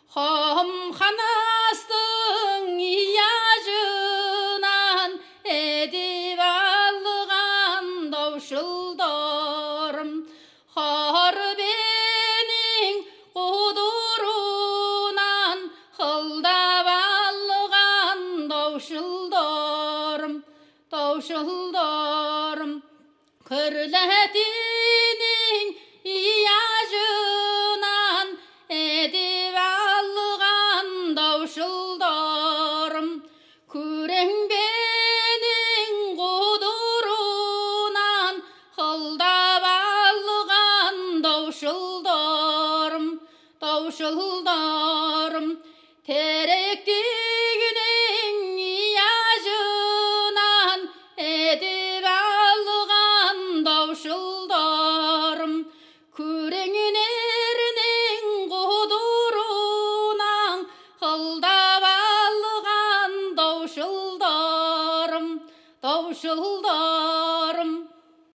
Хомханастың иажынан едіп алған даушылдарым, Харбенің құдырынан қылдап алған даушылдарым, Күрләтінің иажынан едіп алған даушылдарым, Күреңбенің құдырынан қылдап алған даушылдарым, Теректігінің иажынан едіп алған даушылдарым, Күреңнерінің құдырынан қылдап алған даушылдарым,